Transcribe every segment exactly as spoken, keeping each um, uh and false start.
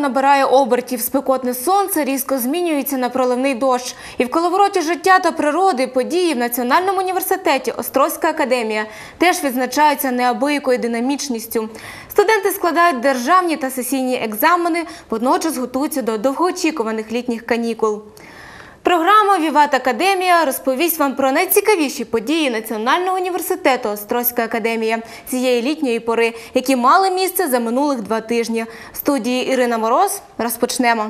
набирає обертів, спекотне сонце різко змінюється на проливний дощ. І в коловороті життя та природи події в Національному університеті Острозька академія теж відзначаються неабиякою динамічністю. Студенти складають державні та сесійні екзамени, водночас готуються до довгоочікуваних літніх канікул. Програма «Віват Академія» розповість вам про найцікавіші події Національного університету Острозька академія цієї літньої пори, які мали місце за минулих два тижні. В студії Ірина Мороз розпочнемо.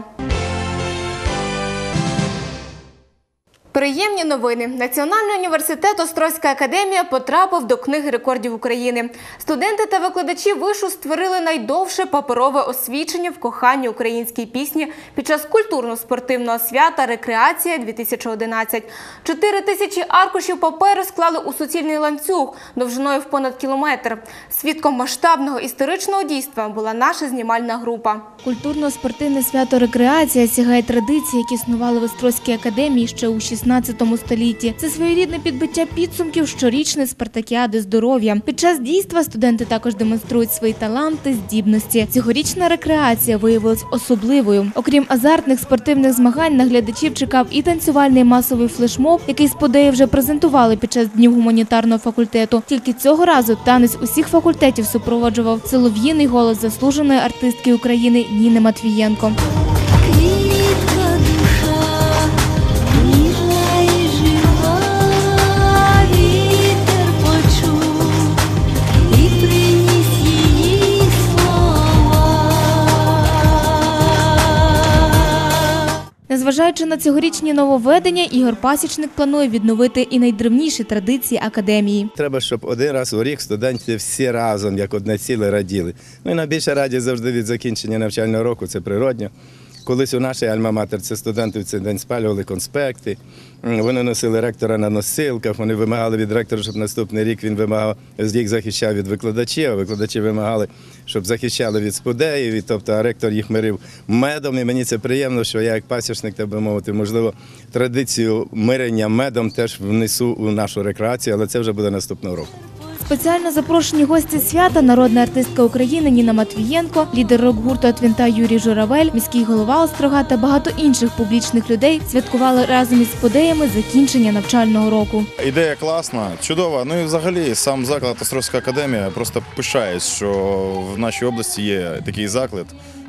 Приємні новини. Національний університет Острозька академія потрапив до Книги рекордів України. Студенти та викладачі вишу створили найдовше паперове освідчення в коханні українській пісні під час культурно-спортивного свята «Рекреація-дві тисячі одинадцять». Чотири тисячі аркушів паперу склали у суцільний ланцюг довжиною в понад кілометр. Свідком масштабного історичного дійства була наша знімальна група. Культурно-спортивне свято «Рекреація» сягає традицій, які існували в Острозькій академії ще у шістнадцятому столітті. Це своєрідне підбиття підсумків щорічної спартакіади здоров'я. Під час дійства студенти також демонструють свої таланти, здібності. Цьогорічна рекреація виявилась особливою. Окрім азартних спортивних змагань, на глядачів чекав і танцювальний масовий флешмоб, який сподеї вже презентували під час Днів гуманітарного факультету. Тільки цього разу танець усіх факультетів супроводжував солов'їний голос заслуженої артистки України Ніни Матвієнко. Незважаючи на цьогорічні нововведення, Ігор Пасічник планує відновити і найдревніші традиції академії. Треба, щоб один раз у рік студенти всі разом, як одне ціле, раділи. Ну і найбільше радість завжди від закінчення навчального року, це природньо. Колись у нашій альма-матер це студенти в цей день спалювали конспекти, вони носили ректора на носилках, вони вимагали від ректора, щоб наступний рік він вимагав, їх захищав від викладачів, а викладачі вимагали, щоб захищали від спудеїв, тобто а ректор їх мирив медом. І мені це приємно, що я як пасічник, так би мовити, можливо, традицію мирення медом теж внесу у нашу рекреацію, але це вже буде наступного року. Спеціально запрошені гості свята – народна артистка України Ніна Матвієнко, лідер рок-гурту «Атвінта» Юрій Журавель, міський голова Острога та багато інших публічних людей святкували разом із подеями закінчення навчального року. Ідея класна, чудова. Ну і взагалі сам заклад Острозька академія, просто пишаюсь, що в нашій області є такий заклад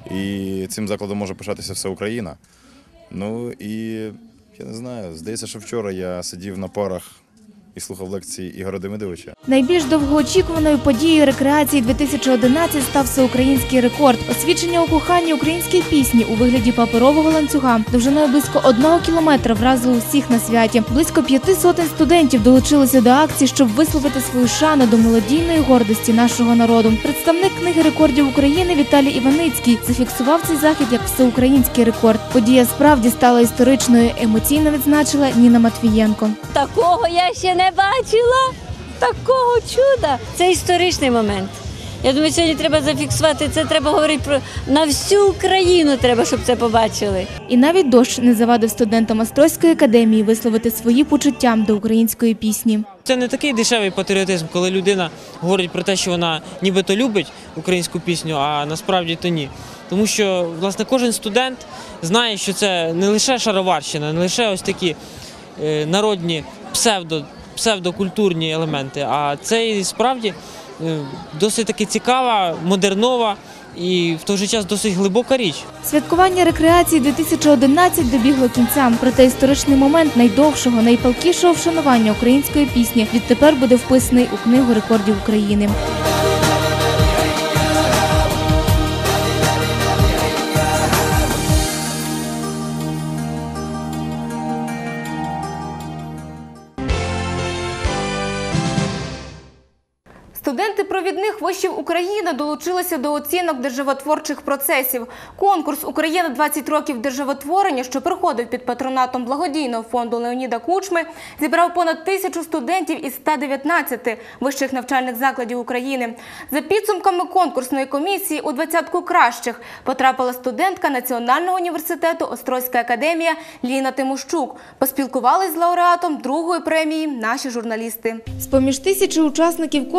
і цим закладом може пишатися вся Україна. Ну і я не знаю, здається, що вчора я сидів на парах і слухав лекції Ігоря Демидовича. Найбільш довгоочікуваною подією «Рекреації-дві тисячі одинадцять» став всеукраїнський рекорд. Освідчення у коханні українській пісні у вигляді паперового ланцюга довжиною близько одного кілометра вразило усіх на святі. Близько п'яти сотень студентів долучилися до акції, щоб висловити свою шану до мелодійної гордості нашого народу. Представник Книги рекордів України Віталій Іваницький зафіксував цей захід як всеукраїнський рекорд. Подія справді стала історичною, емоційно відзначила Ніна Матвієнко. Такого я ще не бачила, такого чуда. Це історичний момент. Я думаю, сьогодні треба зафіксувати, це треба говорити про на всю Україну, треба, щоб це побачили. І навіть дощ не завадив студентам Острозької академії висловити свої почуття до української пісні. Це не такий дешевий патріотизм, коли людина говорить про те, що вона нібито любить українську пісню, а насправді то ні. Тому що, власне, кожен студент знає, що це не лише шароварщина, не лише ось такі е, народні псевдо псевдокультурні елементи, а це і справді досить таки цікава, модернова і в той же час досить глибока річ. Святкування «Рекреації-дві тисячі одинадцять» добігло кінця, проте історичний момент найдовшого, найпалкішого вшанування української пісні відтепер буде вписаний у Книгу рекордів України. Студенти провідних вишів України долучилися до оцінок державотворчих процесів. Конкурс «Україна-двадцять років державотворення», що проходив під патронатом благодійного фонду Леоніда Кучми, зібрав понад тисячу студентів із ста дев'ятнадцяти вищих навчальних закладів України. За підсумками конкурсної комісії у двадцятку кращих потрапила студентка Національного університету Острозька академія Ліна Тимощук. Поспілкувались з лауреатом другої премії наші журналісти. З-поміж тисячі учасників конкурсу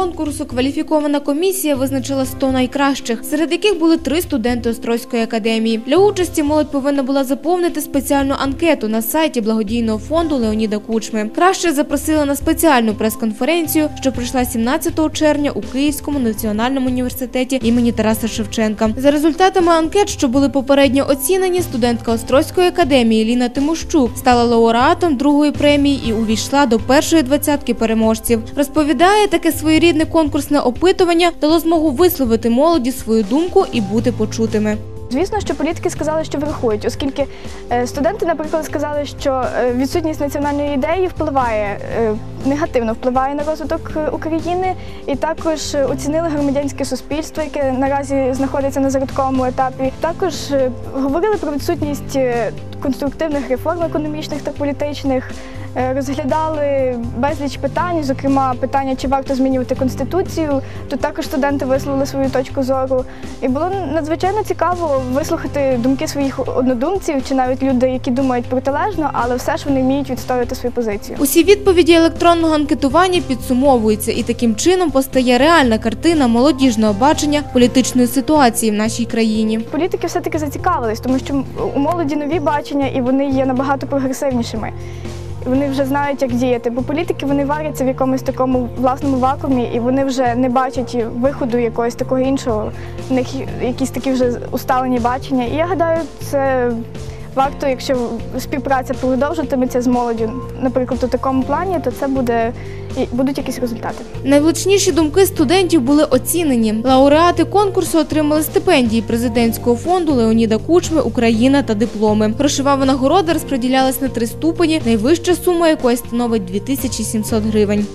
конкурсу кваліфікована комісія визначила сто найкращих, серед яких були три студенти Острозької академії. Для участі молодь повинна була заповнити спеціальну анкету на сайті благодійного фонду Леоніда Кучми. Кращих запросили на спеціальну прес-конференцію, що пройшла сімнадцятого червня у Київському національному університеті імені Тараса Шевченка. За результатами анкет, що були попередньо оцінені, студентка Острозької академії Ліна Тимощук стала лауреатом другої премії і увійшла до першої двадцятки переможців. Розповідає, таке своєрідне конкурсне опитування дало змогу висловити молоді свою думку і бути почутими. Звісно, що політики сказали, що врахують, оскільки е, студенти, наприклад, сказали, що е, відсутність національної ідеї впливає, е, негативно впливає на розвиток е, України, і також е, оцінили громадянське суспільство, яке наразі знаходиться на зародковому етапі. Також е, говорили про відсутність е, конструктивних реформ економічних та політичних, е, розглядали безліч питань, зокрема питання, чи варто змінювати Конституцію. Тут також студенти висловили свою точку зору. І було надзвичайно цікаво вислухати думки своїх однодумців, чи навіть люди, які думають протилежно, але все ж вони вміють відстоювати свою позицію. Усі відповіді електронного анкетування підсумовуються, і таким чином постає реальна картина молодіжного бачення політичної ситуації в нашій країні. Політики все-таки зацікавились, тому що у молоді нові бачення, і вони є набагато прогресивнішими. Вони вже знають, як діяти, бо політики вони варяться в якомусь такому власному вакуумі, і вони вже не бачать виходу якогось такого іншого, в них якісь такі вже усталені бачення. І я гадаю, це варто, якщо співпраця продовжуватиметься з молоддю, наприклад, у такому плані, то це буде, будуть якісь результати. Найвлучніші думки студентів були оцінені. Лауреати конкурсу отримали стипендії президентського фонду Леоніда Кучми «Україна» та дипломи. Грошова винагорода розподілялась на три ступені, найвища сума якої становить дві тисячі сімсот гривень.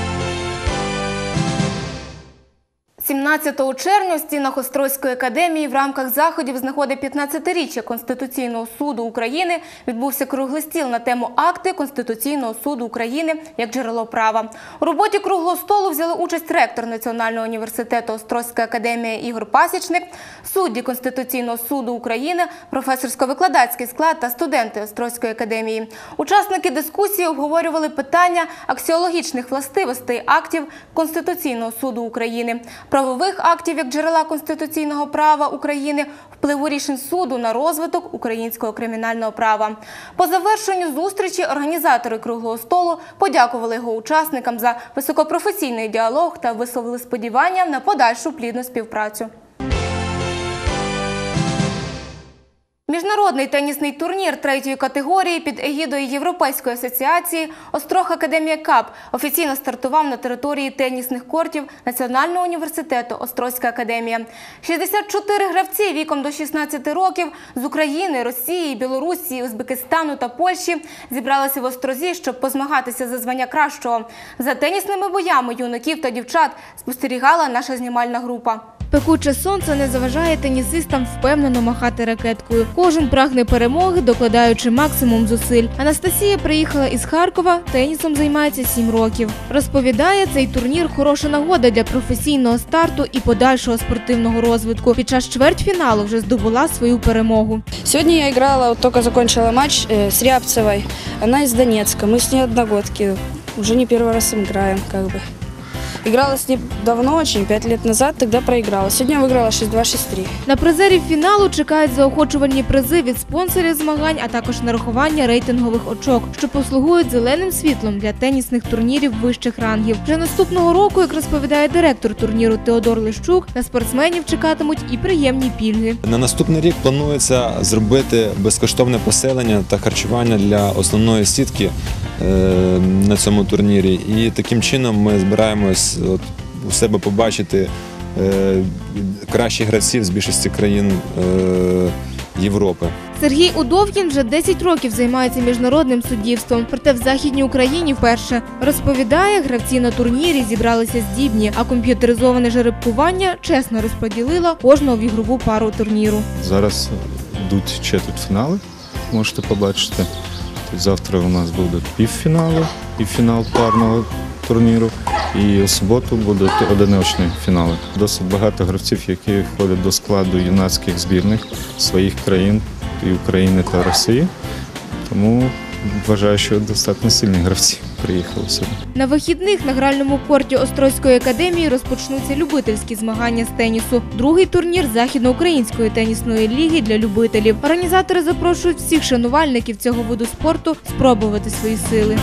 сімнадцятого червня в стінах Острозької академії в рамках заходів з нагоди п'ятнадцятиріччя Конституційного суду України відбувся круглий стіл на тему «Акти Конституційного суду України як джерело права». У роботі круглого столу взяли участь ректор Національного університету Острозька академія Ігор Пасічник, судді Конституційного суду України, професорсько-викладацький склад та студенти Острозької академії. Учасники дискусії обговорювали питання аксіологічних властивостей актів Конституційного суду України, правових актів як джерела конституційного права України, впливу рішень суду на розвиток українського кримінального права. По завершенню зустрічі організатори круглого столу подякували його учасникам за високопрофесійний діалог та висловили сподівання на подальшу плідну співпрацю. Міжнародний тенісний турнір третьої категорії під егідою Європейської асоціації «Острог Академія Кап» офіційно стартував на території тенісних кортів Національного університету Острозька академія. шістдесят чотири гравці віком до шістнадцяти років з України, Росії, Білорусі, Узбекистану та Польщі зібралися в Острозі, щоб позмагатися за звання кращого. За тенісними боями юнаків та дівчат спостерігала наша знімальна група. Пекуче сонце не заважає тенісистам впевнено махати ракеткою. Кожен прагне перемоги, докладаючи максимум зусиль. Анастасія приїхала із Харкова, тенісом займається сім років. Розповідає, цей турнір – хороша нагода для професійного старту і подальшого спортивного розвитку. Під час чвертьфіналу вже здобула свою перемогу. Сегодня я играла, вот только закончила матч э, с Рябцевой. Она из Донецка, мы с ней одногодки. Уже не первый раз играем, как бы. Играла с ней давно очень, пять лет назад, тогда проиграла. Сегодня выиграла шість-два, шість-три. На призерів фіналу чекають заохочувальні призи від спонсорів змагань, а також нарахування рейтингових очок, що послугують зеленим світлом для тенісних турнірів вищих рангів. Вже наступного року, як розповідає директор турніру Теодор Лищук, на спортсменів чекатимуть і приємні пільги. На наступний рік планується зробити безкоштовне поселення та харчування для основної сітки на цьому турнірі. І таким чином ми збираємось от, у себе побачити е, кращих гравців з більшості країн е, Європи. Сергій Удовкін вже десять років займається міжнародним суддівством, проте в Західній Україні вперше. Розповідає, гравці на турнірі зібралися здібні, а комп'ютеризоване жеребкування чесно розподілило кожного в ігрову пару турніру. Зараз йдуть четвертьфінали, можете побачити. Завтра у нас будуть півфінали і фінал парного турніру. І у суботу будуть одиночні фінали. Досить багато гравців, які входять до складу юнацьких збірних своїх країн, і України та Росії. Тому вважаю, що достатньо сильні гравці приїхали сюди. На вихідних на гральному корті Острозької академії розпочнуться любительські змагання з тенісу. Другий турнір Західноукраїнської тенісної ліги для любителів. Організатори запрошують всіх шанувальників цього виду спорту спробувати свої сили.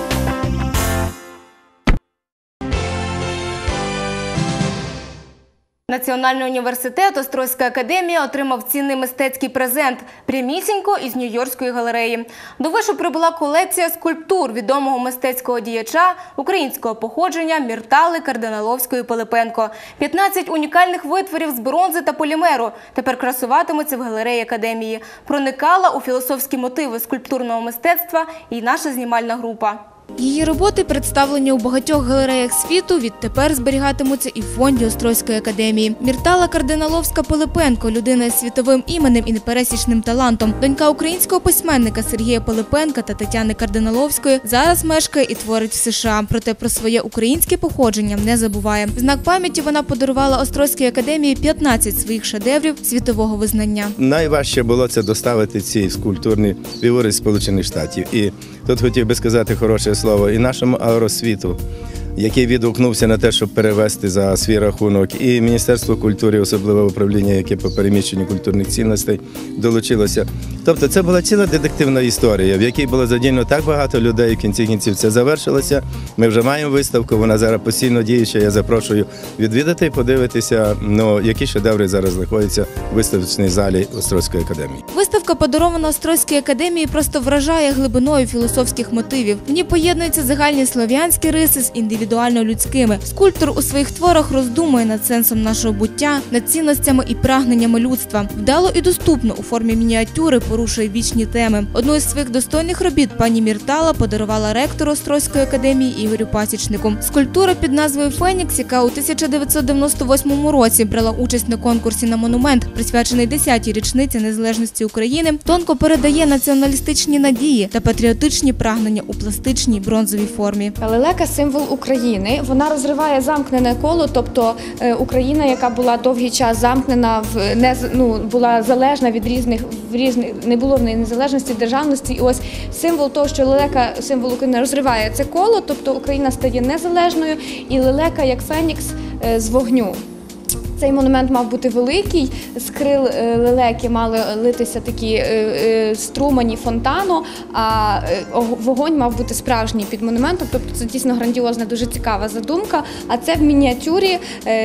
Національний університет Острозька академія отримав цінний мистецький презент прямісінько із Нью-Йоркської галереї. До вишу прибула колекція скульптур відомого мистецького діяча українського походження Міртали Кардиналовської-Пилипенко. п'ятнадцять унікальних витворів з бронзи та полімеру тепер красуватимуться в галереї академії. Проникала у філософські мотиви скульптурного мистецтва і наша знімальна група. Її роботи, представлені у багатьох галереях світу, відтепер зберігатимуться і в фонді Острозької академії. Міртала Кардиналовська-Пилипенко – людина з світовим іменем і непересічним талантом. Донька українського письменника Сергія Пилипенка та Тетяни Кардиналовської зараз мешкає і творить в США. Проте про своє українське походження не забуває. В знак пам'яті вона подарувала Острозькій академії п'ятнадцять своїх шедеврів світового визнання. Найважче було це доставити ці скульптурні фігури з Сполучених Штатів. І тут хотів би сказати хороше слово і нашому аеросвіту, який відгукнувся на те, щоб перевести за свій рахунок, і Міністерство культури, особливе управління, яке по переміщенню культурних цінностей долучилося. Тобто це була ціла детективна історія, в якій було задіяно так багато людей, в кінці кінців це завершилося. Ми вже маємо виставку, вона зараз постійно діюча. Я запрошую відвідати і подивитися, ну, які шедеври зараз знаходяться в виставочній залі Острозької академії. Виставка, подарована Острозькій академії, просто вражає глибиною філософських мотивів. В ній поєднуються загальні слов'янські риси з індивідуально-людськими. Скульптор у своїх творах роздумує над сенсом нашого буття, над цінностями і прагненнями людства. Вдало і доступно у формі мініатюри порушує вічні теми. Одну із своїх достойних робіт пані Міртала подарувала ректору Острозької академії Ігорю Пасічнику. Скульптура під назвою «Фенікс», яка у тисяча дев'ятсот дев'яносто восьмому році брала участь на конкурсі на монумент, присвячений десятій річниці незалежності України, тонко передає націоналістичні надії та патріотичні прагнення у пластичній бронзовій формі. Лелека – символ України. Вона розриває замкнене коло, тобто е, Україна, яка була довгий час замкнена, в не ну, була залежна від різних в різних не було в неї незалежності, державності. І ось символ того, що лелека, символ України, розриває це коло, тобто Україна стає незалежною, і лелека як фенікс е, з вогню. Цей монумент мав бути великий, з крил лелеки мали литися такі струмені фонтану, а вогонь мав бути справжній під монументом, тобто це дійсно грандіозна, дуже цікава задумка. А це в мініатюрі,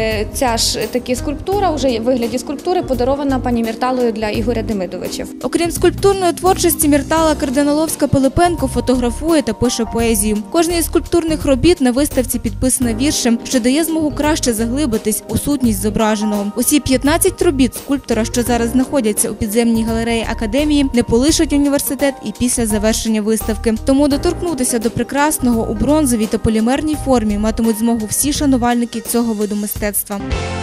ця ж таки скульптура, вже в вигляді скульптури, подарована пані Мірталою для Ігоря Демидовича. Окрім скульптурної творчості, Міртала Кардиналовська-Пилипенко фотографує та пише поезію. Кожна із скульптурних робіт на виставці підписана віршем, що дає змогу краще заглибитись у сутність зображення. Усі п'ятнадцять робіт скульптора, що зараз знаходяться у підземній галереї академії, не полишать університет і після завершення виставки. Тому доторкнутися до прекрасного у бронзовій та полімерній формі матимуть змогу всі шанувальники цього виду мистецтва.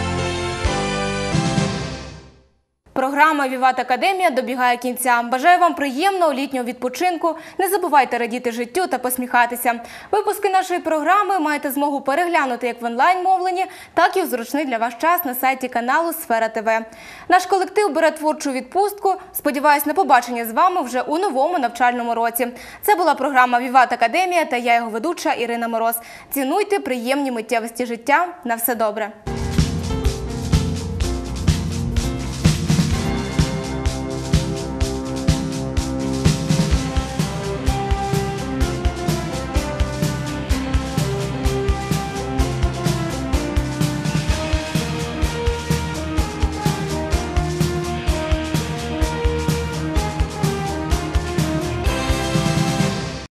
Програма «Віват Академія» добігає кінця. Бажаю вам приємного літнього відпочинку. Не забувайте радіти життю та посміхатися. Випуски нашої програми маєте змогу переглянути як в онлайн-мовленні, так і в зручний для вас час на сайті каналу «Сфера ТВ». Наш колектив бере творчу відпустку. Сподіваюсь на побачення з вами вже у новому навчальному році. Це була програма «Віват Академія» та я його ведуча Ірина Мороз. Цінуйте приємні миттєвості життя. На все добре.